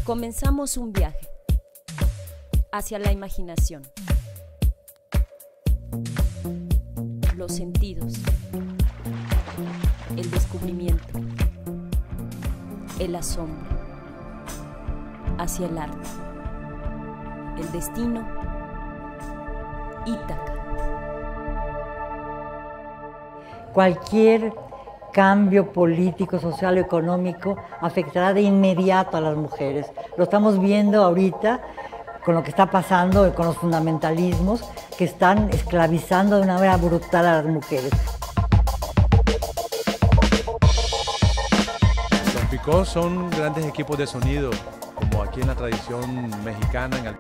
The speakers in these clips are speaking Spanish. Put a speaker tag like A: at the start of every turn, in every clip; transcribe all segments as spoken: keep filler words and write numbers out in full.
A: Comenzamos un viaje hacia la imaginación, los sentidos, el descubrimiento, el asombro, hacia el arte, el destino, Ítaca.
B: Cualquier cambio político, social o económico afectará de inmediato a las mujeres. Lo estamos viendo ahorita con lo que está pasando, con los fundamentalismos que están esclavizando de una manera brutal a las mujeres.
C: Los picós son grandes equipos de sonido, como aquí en la tradición mexicana. En el...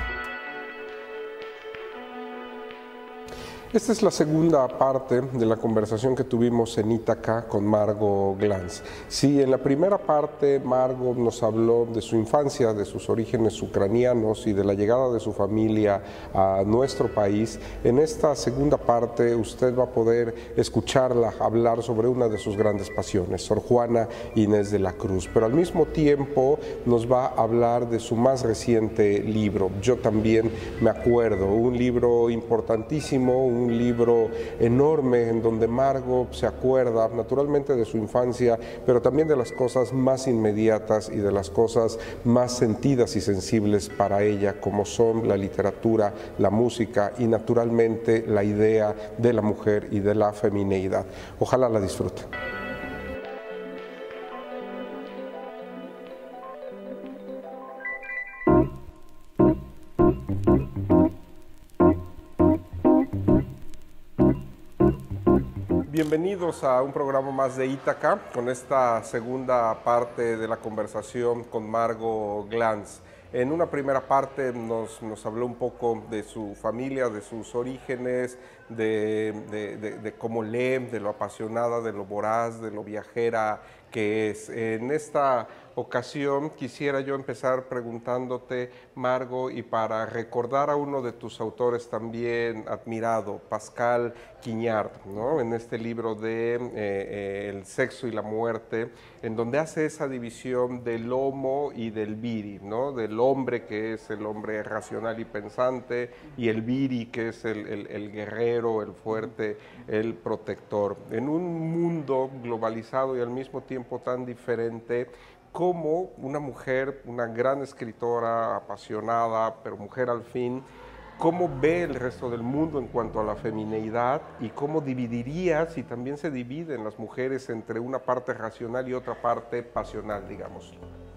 D: Esta es la segunda parte de la conversación que tuvimos en Ítaca con Margot Glantz. Sí, en la primera parte Margot nos habló de su infancia, de sus orígenes ucranianos y de la llegada de su familia a nuestro país. En esta segunda parte usted va a poder escucharla hablar sobre una de sus grandes pasiones, Sor Juana Inés de la Cruz, pero al mismo tiempo nos va a hablar de su más reciente libro, Yo también me acuerdo, un libro importantísimo, un un libro enorme en donde Margot se acuerda naturalmente de su infancia, pero también de las cosas más inmediatas y de las cosas más sentidas y sensibles para ella, como son la literatura, la música y naturalmente la idea de la mujer y de la femineidad. Ojalá la disfruten. Bienvenidos a un programa más de Ítaca, con esta segunda parte de la conversación con Margot Glantz. En una primera parte nos, nos habló un poco de su familia, de sus orígenes, de, de, de, de cómo lee, de lo apasionada, de lo voraz, de lo viajera que es. En esta ocasión quisiera yo empezar preguntándote, Margot, y para recordar a uno de tus autores también admirado, Pascal Quignard, ¿no? En este libro de eh, eh, El sexo y la muerte, en donde hace esa división del homo y del viri, ¿no? Del hombre, que es el hombre racional y pensante, y el viri, que es el, el, el guerrero, el fuerte, el protector. En un mundo globalizado y al mismo tiempo tan diferente, cómo una mujer, una gran escritora, apasionada, pero mujer al fin, cómo ve el resto del mundo en cuanto a la femineidad y cómo dividiría, si también se dividen las mujeres entre una parte racional y otra parte pasional, digamos.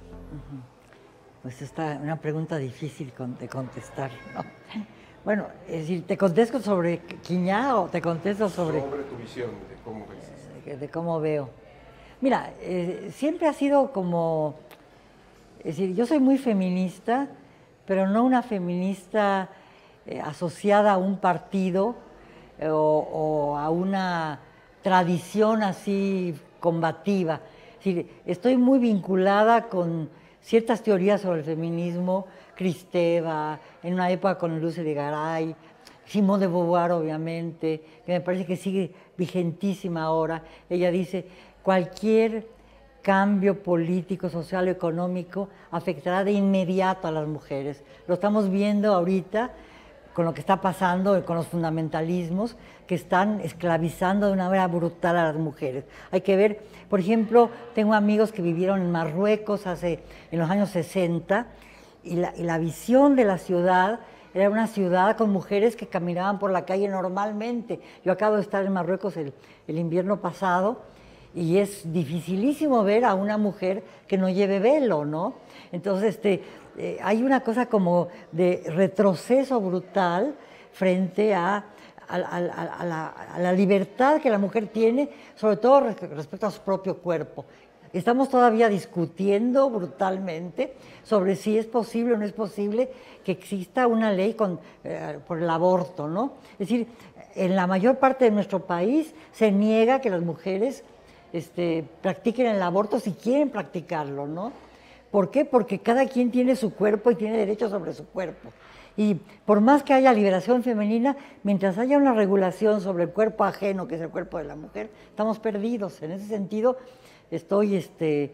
B: Pues esta es una pregunta difícil de contestar, ¿no? Bueno, es decir, ¿te contesto sobre Quignard o te contesto sobre...
D: Sobre tu visión de cómo ves.
B: De, de cómo veo. Mira, eh, siempre ha sido como... Es decir, yo soy muy feminista, pero no una feminista eh, asociada a un partido eh, o, o a una tradición así combativa. Es decir, estoy muy vinculada con ciertas teorías sobre el feminismo, Kristeva, en una época con Luce de Garay, Simone de Beauvoir, obviamente, que me parece que sigue vigentísima ahora. Ella dice, cualquier cambio político, social o económico afectará de inmediato a las mujeres. Lo estamos viendo ahorita con lo que está pasando, con los fundamentalismos que están esclavizando de una manera brutal a las mujeres. Hay que ver, por ejemplo, tengo amigos que vivieron en Marruecos hace, en los años sesenta, y la, y la visión de la ciudad era una ciudad con mujeres que caminaban por la calle normalmente. Yo acabo de estar en Marruecos el, el invierno pasado y es dificilísimo ver a una mujer que no lleve velo, ¿no? Entonces, este, eh, hay una cosa como de retroceso brutal frente a, a, a, a, la, a la libertad que la mujer tiene, sobre todo respecto a su propio cuerpo. Estamos todavía discutiendo brutalmente sobre si es posible o no es posible que exista una ley con, eh, por el aborto, ¿no? Es decir, en la mayor parte de nuestro país se niega que las mujeres este, practiquen el aborto si quieren practicarlo, ¿no? ¿Por qué? Porque cada quien tiene su cuerpo y tiene derecho sobre su cuerpo. Y por más que haya liberación femenina, mientras haya una regulación sobre el cuerpo ajeno, que es el cuerpo de la mujer, estamos perdidos. En ese sentido, estoy este,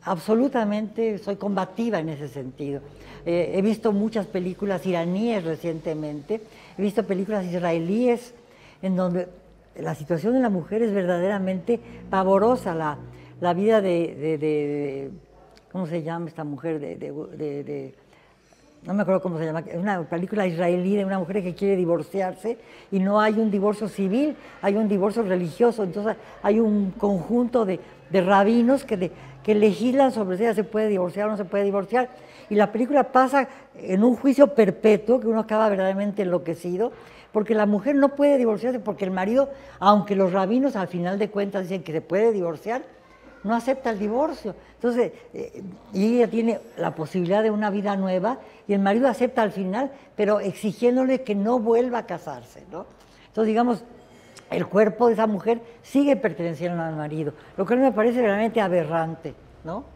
B: absolutamente soy combativa en ese sentido. Eh, he visto muchas películas iraníes recientemente, he visto películas israelíes en donde la situación de la mujer es verdaderamente pavorosa, la, la vida de, de, de, de, ¿cómo se llama esta mujer? De, de, de, de, no me acuerdo cómo se llama, es una película israelí de una mujer que quiere divorciarse y no hay un divorcio civil, hay un divorcio religioso, entonces hay un conjunto de, de rabinos que, de, que legislan sobre si ella se puede divorciar o no se puede divorciar, y la película pasa en un juicio perpetuo que uno acaba verdaderamente enloquecido, porque la mujer no puede divorciarse porque el marido, aunque los rabinos al final de cuentas dicen que se puede divorciar, no acepta el divorcio. Entonces, eh, y ella tiene la posibilidad de una vida nueva y el marido acepta al final, pero exigiéndole que no vuelva a casarse, ¿no? Entonces, digamos, el cuerpo de esa mujer sigue perteneciendo al marido, lo que a mí me parece realmente aberrante, ¿no?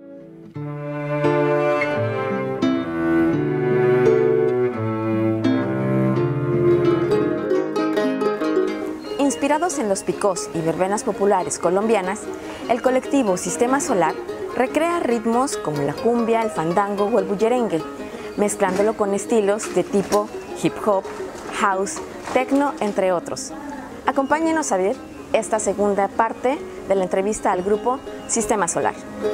A: Inspirados en los picós y verbenas populares colombianas, el colectivo Sistema Solar recrea ritmos como la cumbia, el fandango o el bullerengue, mezclándolo con estilos de tipo hip hop, house, techno, entre otros. Acompáñenos a ver esta segunda parte de la entrevista al grupo Sistema Solar.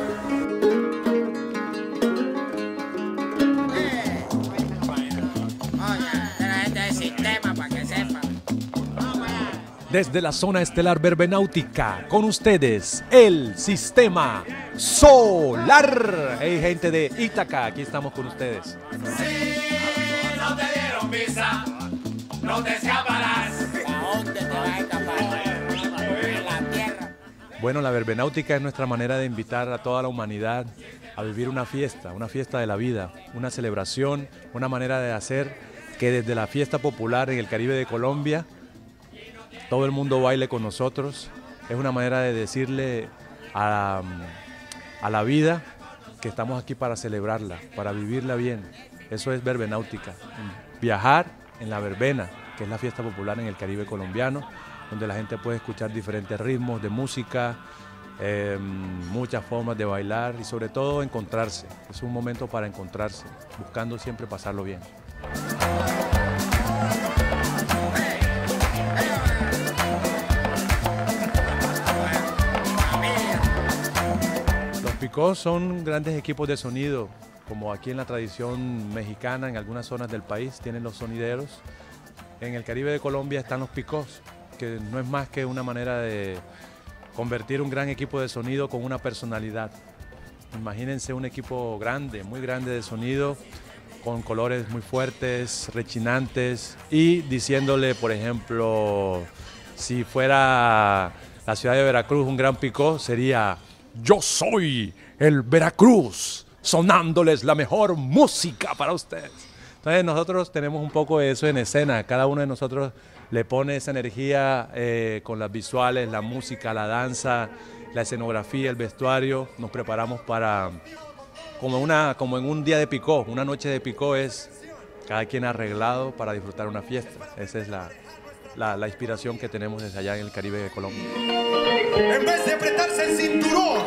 C: Desde la zona estelar verbenáutica, con ustedes, el Sistema Solar. Hey, gente de Ítaca, aquí estamos con ustedes.
E: Si no te dieron visa, no te escaparás. ¿A dónde te vas a escapar? En la tierra.
C: Bueno, la verbenáutica es nuestra manera de invitar a toda la humanidad a vivir una fiesta, una fiesta de la vida, una celebración, una manera de hacer que desde la fiesta popular en el Caribe de Colombia, todo el mundo baile con nosotros. Es una manera de decirle a, a la vida que estamos aquí para celebrarla, para vivirla bien. Eso es verbenáutica, viajar en la verbena, que es la fiesta popular en el Caribe colombiano, donde la gente puede escuchar diferentes ritmos de música, eh, muchas formas de bailar y sobre todo encontrarse. Es un momento para encontrarse, buscando siempre pasarlo bien. Los picós son grandes equipos de sonido, como aquí en la tradición mexicana, en algunas zonas del país tienen los sonideros. En el Caribe de Colombia están los picós, que no es más que una manera de convertir un gran equipo de sonido con una personalidad. Imagínense un equipo grande, muy grande de sonido, con colores muy fuertes, rechinantes, y diciéndole, por ejemplo, si fuera la ciudad de Veracruz un gran picó, sería: yo soy el Veracruz, sonándoles la mejor música para ustedes. Entonces nosotros tenemos un poco de eso en escena, cada uno de nosotros le pone esa energía eh, con las visuales, la música, la danza, la escenografía, el vestuario. Nos preparamos para, como, una, como en un día de picó, una noche de picó es cada quien arreglado para disfrutar una fiesta. Esa es la, la, la inspiración que tenemos desde allá en el Caribe de Colombia.
E: En vez de apretarse el cinturón,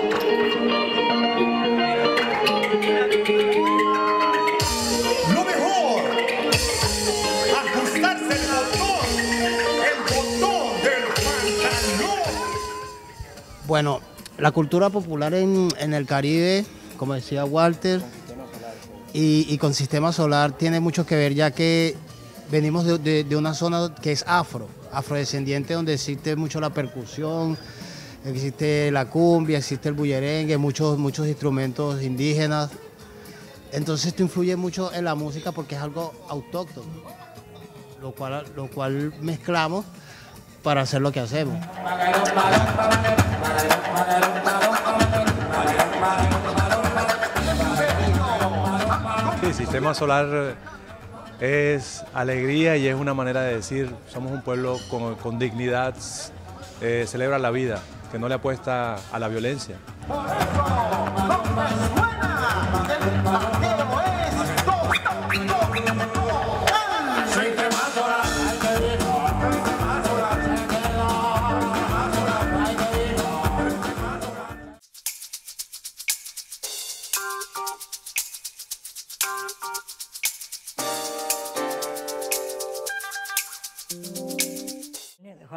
E: lo mejor, ajustarse el botón, el botón del pantalón.
F: Bueno, la cultura popular en, en el Caribe, como decía Walter, y, y con Sistema Solar tiene mucho que ver, ya que venimos de, de, de una zona que es afro, afrodescendiente, donde existe mucho la percusión, existe la cumbia, existe el bullerengue, muchos, muchos instrumentos indígenas. Entonces esto influye mucho en la música porque es algo autóctono, lo cual, lo cual mezclamos para hacer lo que hacemos.
C: Sí, Sistema Solar es alegría y es una manera de decir, somos un pueblo con, con dignidad, eh, celebra la vida, que no le apuesta a la violencia.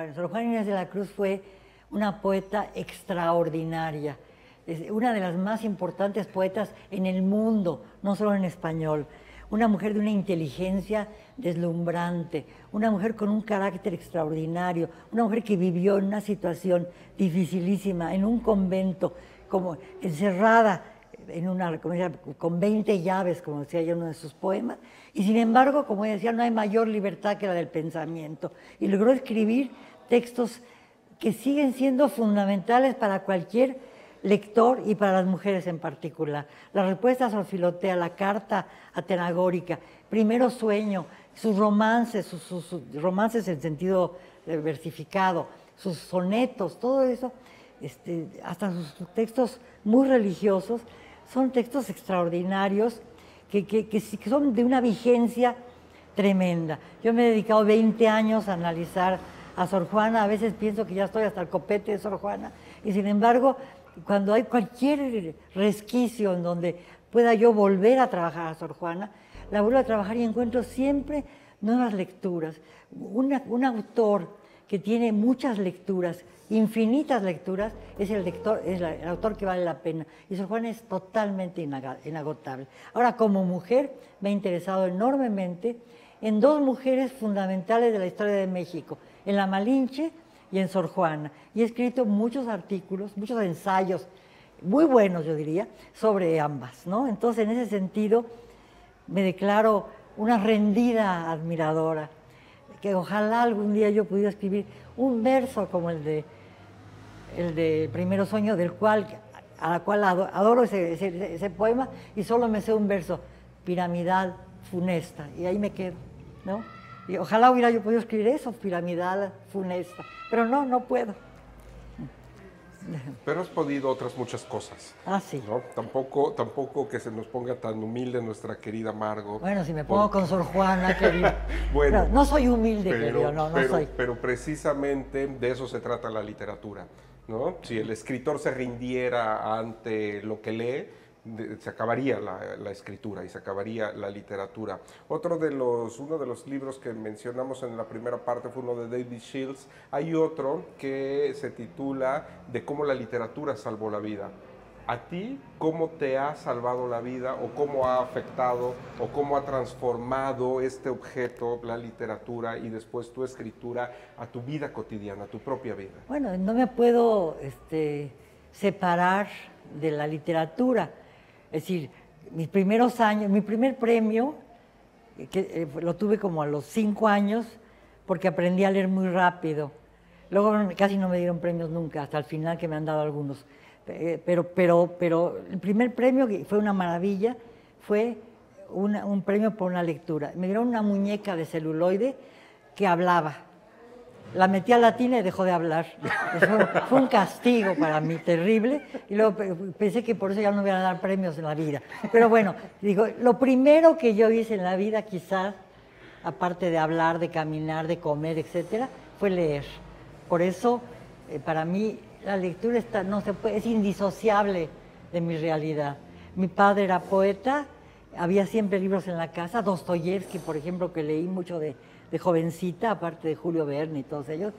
B: Bueno, Sor Juana Inés de la Cruz fue una poeta extraordinaria, es una de las más importantes poetas en el mundo, no solo en español. Una mujer de una inteligencia deslumbrante, una mujer con un carácter extraordinario, una mujer que vivió en una situación dificilísima, en un convento, como encerrada en una, como decía, con veinte llaves, como decía yo en uno de sus poemas, y sin embargo, como decía, no hay mayor libertad que la del pensamiento. Y logró escribir textos que siguen siendo fundamentales para cualquier lector y para las mujeres en particular. La respuesta a Sor Filotea, la carta atenagórica, Primero Sueño, sus romances, sus, sus, sus romances en sentido versificado, sus sonetos, todo eso, este, hasta sus, sus textos muy religiosos, son textos extraordinarios que, que, que, que son de una vigencia tremenda. Yo me he dedicado veinte años a analizar a Sor Juana, a veces pienso que ya estoy hasta el copete de Sor Juana, y sin embargo, cuando hay cualquier resquicio en donde pueda yo volver a trabajar a Sor Juana, la vuelvo a trabajar y encuentro siempre nuevas lecturas. Una, un autor que tiene muchas lecturas, infinitas lecturas, es el, lector, es la, el autor que vale la pena. Y Sor Juana es totalmente inagotable. Ahora, como mujer, me he interesado enormemente en dos mujeres fundamentales de la historia de México, en la Malinche y en Sor Juana. Y he escrito muchos artículos, muchos ensayos, muy buenos yo diría, sobre ambas, ¿no? Entonces, en ese sentido, me declaro una rendida admiradora, que ojalá algún día yo pudiera escribir un verso como el de, el de Primero Sueño, del cual, a la cual adoro ese, ese, ese poema, y solo me sé un verso, piramidal funesta, y ahí me quedo, ¿no? Y ojalá hubiera yo podido escribir eso, piramidal funesta, pero no, no puedo.
D: Pero has podido otras muchas cosas.
B: Ah, sí.
D: ¿No? Tampoco, tampoco que se nos ponga tan humilde nuestra querida Margo.
B: Bueno, si me pongo
D: porque...
B: con Sor Juana, querida.
D: Bueno,
B: no, no soy humilde,
D: pero,
B: querido, no, no
D: pero,
B: soy.
D: Pero precisamente de eso se trata la literatura, ¿no? Si el escritor se rindiera ante lo que lee, de, se acabaría la, la escritura y se acabaría la literatura. Otro de los, uno de los libros que mencionamos en la primera parte fue uno de David Shields. Hay otro que se titula De cómo la literatura salvó la vida. ¿A ti cómo te ha salvado la vida o cómo ha afectado o cómo ha transformado este objeto, la literatura y después tu escritura a tu vida cotidiana, a tu propia vida?
B: Bueno, no me puedo este, separar de la literatura. Es decir, mis primeros años, mi primer premio, que eh, lo tuve como a los cinco años, porque aprendí a leer muy rápido. Luego casi no me dieron premios nunca, hasta el final que me han dado algunos. Eh, pero, pero, pero el primer premio, que fue una maravilla, fue una, un premio por una lectura. Me dieron una muñeca de celuloide que hablaba. La metí a la tina y dejó de hablar. Fue, fue un castigo para mí, terrible. Y luego pensé que por eso ya no me iban a dar premios en la vida. Pero bueno, digo, lo primero que yo hice en la vida, quizás, aparte de hablar, de caminar, de comer, etcétera, fue leer. Por eso, eh, para mí, la lectura está, no se puede, es indisociable de mi realidad. Mi padre era poeta, había siempre libros en la casa, Dostoyevsky, por ejemplo, que leí mucho de, de jovencita, aparte de Julio Verne y todos ellos,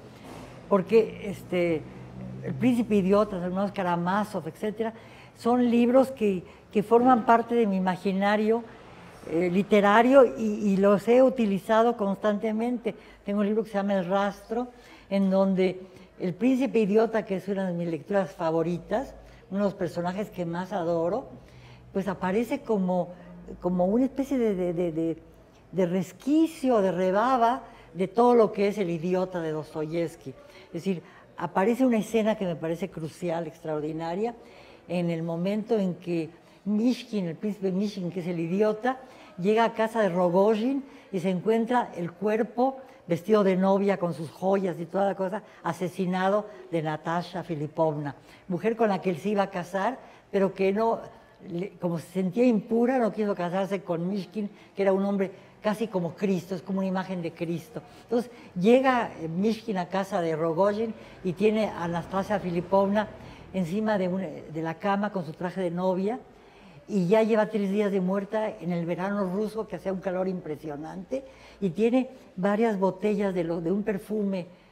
B: porque este, El Príncipe Idiota, los hermanos Karamazov, etcétera, son libros que, que forman parte de mi imaginario eh, literario y, y los he utilizado constantemente. Tengo un libro que se llama El Rastro, en donde El Príncipe Idiota, que es una de mis lecturas favoritas, uno de los personajes que más adoro, pues aparece como, como una especie de, de, de, de, de resquicio, de rebaba de todo lo que es El Idiota de Dostoyevsky. Es decir, aparece una escena que me parece crucial, extraordinaria, en el momento en que Mishkin, el príncipe Mishkin, que es el idiota, llega a casa de Rogojin y se encuentra el cuerpo vestido de novia con sus joyas y toda la cosa, asesinado de Natasha Filipovna, mujer con la que él se iba a casar, pero que no, como se sentía impura, no quiso casarse con Mishkin, que era un hombre casi como Cristo, es como una imagen de Cristo. Entonces llega Mishkin a casa de Rogojin y tiene a Nastasia Filipovna encima de, una, de la cama con su traje de novia, y ya lleva tres días de muerta en el verano ruso, que hacía un calor impresionante, y tiene varias botellas de, lo, de un perfume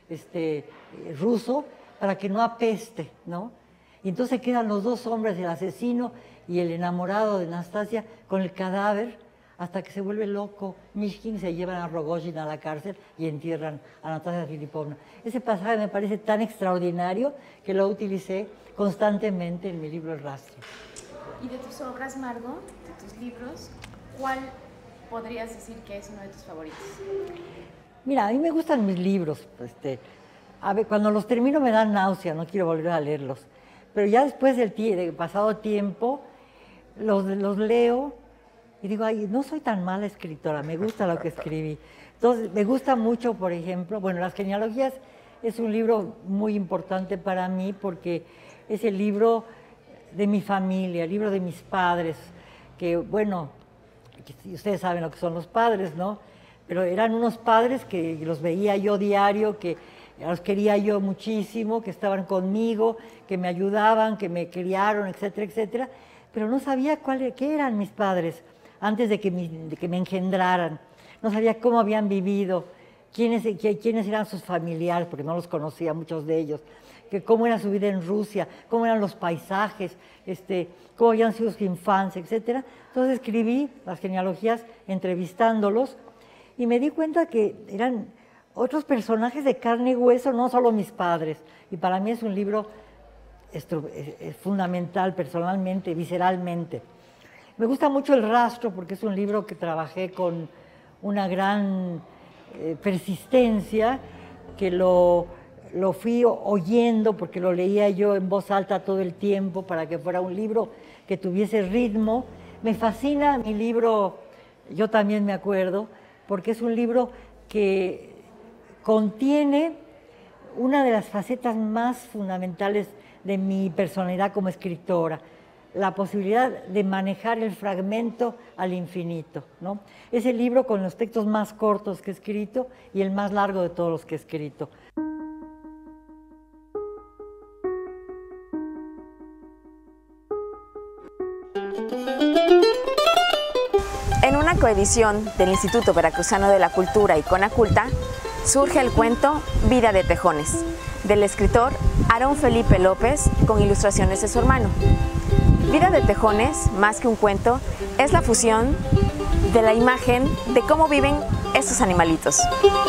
B: este, ruso para que no apeste, ¿no? Y entonces quedan los dos hombres, el asesino y el enamorado de Nastasia, con el cadáver, hasta que se vuelve loco Mishkin, se llevan a Rogojin a la cárcel y entierran a Natalia Filipovna. Ese pasaje me parece tan extraordinario que lo utilicé constantemente en mi libro El Rastro.
G: Y de tus obras, Margot, de tus libros, ¿cuál podrías decir que es uno de tus favoritos?
B: Mira, a mí me gustan mis libros. Este, a ver, cuando los termino me dan náusea, no quiero volver a leerlos. Pero ya después del de pasado tiempo, los, los leo y digo, ay, no soy tan mala escritora, me gusta lo que escribí. Entonces, me gusta mucho, por ejemplo, bueno, Las genealogías es un libro muy importante para mí porque es el libro de mi familia, el libro de mis padres, que, bueno, ustedes saben lo que son los padres, ¿no? Pero eran unos padres que los veía yo diario, que los quería yo muchísimo, que estaban conmigo, que me ayudaban, que me criaron, etcétera, etcétera, pero no sabía cuál, qué eran mis padres antes de que, me, de que me engendraran. No sabía cómo habían vivido, quiénes, quiénes eran sus familiares, porque no los conocía, muchos de ellos, que cómo era su vida en Rusia, cómo eran los paisajes, este, cómo habían sido su infancia, etcétera. Entonces escribí las genealogías entrevistándolos y me di cuenta que eran otros personajes de carne y hueso, no solo mis padres. Y para mí es un libro esto, es, es fundamental personalmente, visceralmente. Me gusta mucho El Rastro porque es un libro que trabajé con una gran eh, persistencia, que lo, lo fui oyendo porque lo leía yo en voz alta todo el tiempo para que fuera un libro que tuviese ritmo. Me fascina mi libro, yo también me acuerdo, porque es un libro que contiene una de las facetas más fundamentales de mi personalidad como escritora, la posibilidad de manejar el fragmento al infinito, ¿no? Es el libro con los textos más cortos que he escrito y el más largo de todos los que he escrito.
A: En una coedición del Instituto Veracruzano de la Cultura y Conaculta, surge el cuento Vida de Tejones, del escritor Aarón Felipe López, con ilustraciones de su hermano. Vida de Tejones, más que un cuento, es la fusión de la imagen de cómo viven estos animalitos.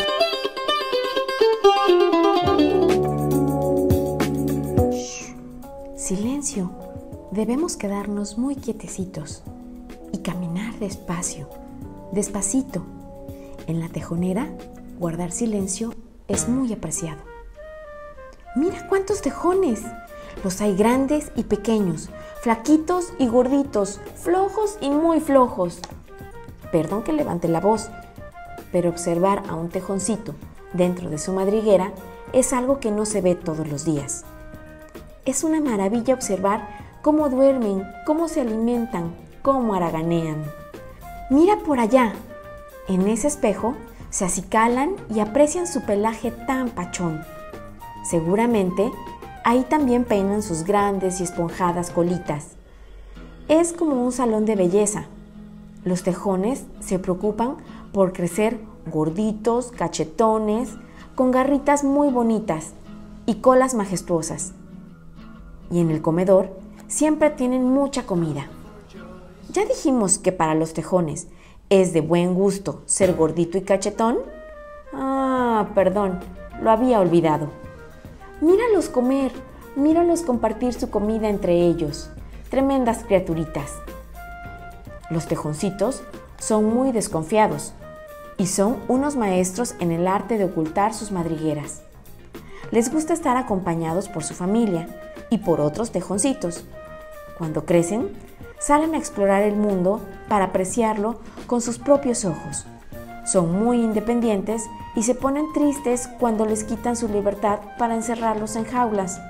A: Shh, silencio, debemos quedarnos muy quietecitos y caminar despacio, despacito. En la tejonera, guardar silencio es muy apreciado. Mira cuántos tejones. Los hay grandes y pequeños, flaquitos y gorditos, flojos y muy flojos. Perdón que levante la voz, pero observar a un tejoncito dentro de su madriguera es algo que no se ve todos los días. Es una maravilla observar cómo duermen, cómo se alimentan, cómo haraganean. Mira por allá. En ese espejo se acicalan y aprecian su pelaje tan pachón. Seguramente ahí también peinan sus grandes y esponjadas colitas. Es como un salón de belleza. Los tejones se preocupan por crecer gorditos, cachetones, con garritas muy bonitas y colas majestuosas. Y en el comedor siempre tienen mucha comida. ¿Ya dijimos que para los tejones es de buen gusto ser gordito y cachetón? Ah, perdón, lo había olvidado. Míralos comer, míralos compartir su comida entre ellos. Tremendas criaturitas. Los tejoncitos son muy desconfiados y son unos maestros en el arte de ocultar sus madrigueras. Les gusta estar acompañados por su familia y por otros tejoncitos. Cuando crecen, salen a explorar el mundo para apreciarlo con sus propios ojos. Son muy independientes y se ponen tristes cuando les quitan su libertad para encerrarlos en jaulas.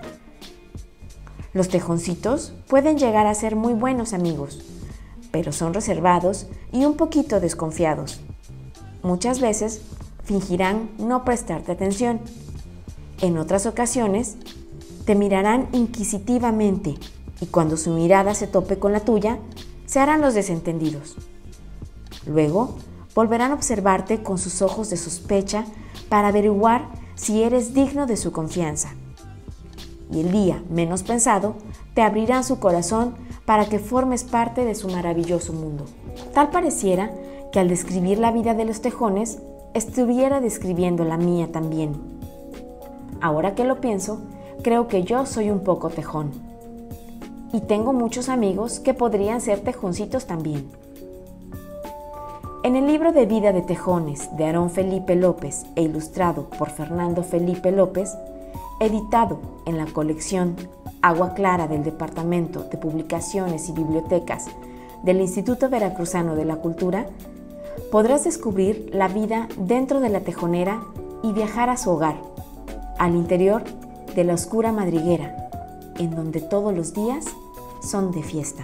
A: Los tejoncitos pueden llegar a ser muy buenos amigos, pero son reservados y un poquito desconfiados. Muchas veces fingirán no prestarte atención. En otras ocasiones, te mirarán inquisitivamente y cuando su mirada se tope con la tuya, se harán los desentendidos. Luego, volverán a observarte con sus ojos de sospecha para averiguar si eres digno de su confianza. Y el día menos pensado, te abrirán su corazón para que formes parte de su maravilloso mundo. Tal pareciera que al describir la vida de los tejones, estuviera describiendo la mía también. Ahora que lo pienso, creo que yo soy un poco tejón. Y tengo muchos amigos que podrían ser tejoncitos también. En el libro de vida de tejones de Aarón Felipe López e ilustrado por Fernando Felipe López, editado en la colección Agua Clara del Departamento de Publicaciones y Bibliotecas del Instituto Veracruzano de la Cultura, podrás descubrir la vida dentro de la tejonera y viajar a su hogar, al interior de la oscura madriguera, en donde todos los días son de fiesta.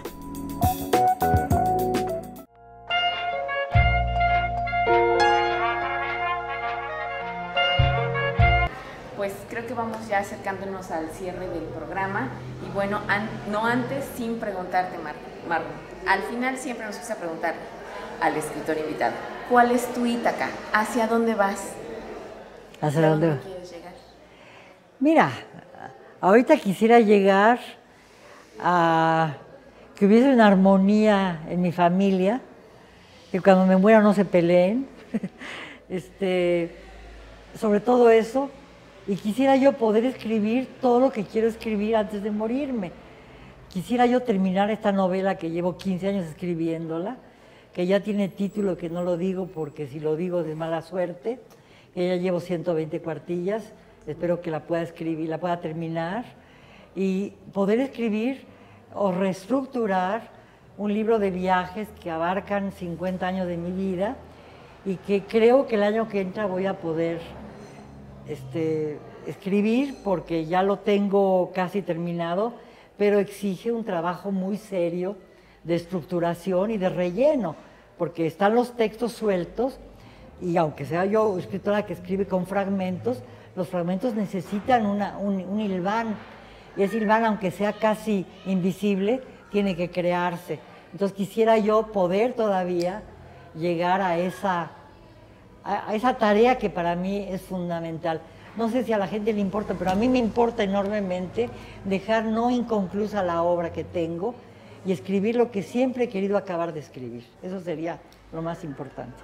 G: Pues creo que vamos ya acercándonos al cierre del programa y bueno, an no antes sin preguntarte, Mar Margo. Al final siempre nos gusta preguntar al escritor invitado, ¿cuál es tu Ítaca? ¿Hacia dónde vas?
B: ¿Hacia dónde vas?
G: ¿Quieres llegar?
B: Mira, ahorita quisiera llegar a que hubiese una armonía en mi familia, que cuando me muera no se peleen, este, sobre todo eso. Y quisiera yo poder escribir todo lo que quiero escribir antes de morirme. Quisiera yo terminar esta novela que llevo quince años escribiéndola, que ya tiene título, que no lo digo porque si lo digo es de mala suerte, que ya llevo ciento veinte cuartillas, espero que la pueda escribir, la pueda terminar, y poder escribir o reestructurar un libro de viajes que abarcan cincuenta años de mi vida y que creo que el año que entra voy a poder Este, escribir porque ya lo tengo casi terminado, pero exige un trabajo muy serio de estructuración y de relleno, porque están los textos sueltos y aunque sea yo escritora que escribe con fragmentos, los fragmentos necesitan una, un, un hilván, y ese hilván, aunque sea casi invisible, tiene que crearse. Entonces quisiera yo poder todavía llegar a esa... a esa tarea que para mí es fundamental. No sé si a la gente le importa, pero a mí me importa enormemente dejar no inconclusa la obra que tengo y escribir lo que siempre he querido acabar de escribir. Eso sería lo más importante.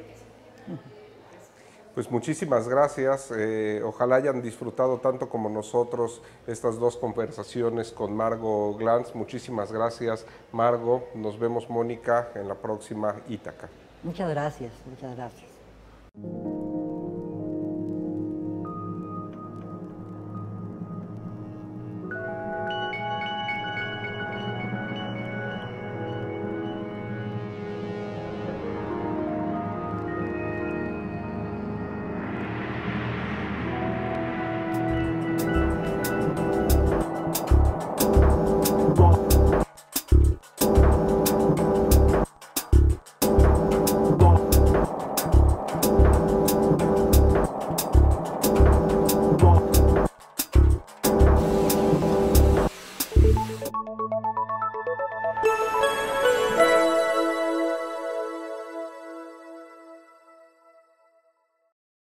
D: Pues muchísimas gracias. Eh, ojalá hayan disfrutado tanto como nosotros estas dos conversaciones con Margo Glantz. Muchísimas gracias, Margo. Nos vemos, Mónica, en la próxima Ítaca.
B: Muchas gracias, muchas gracias.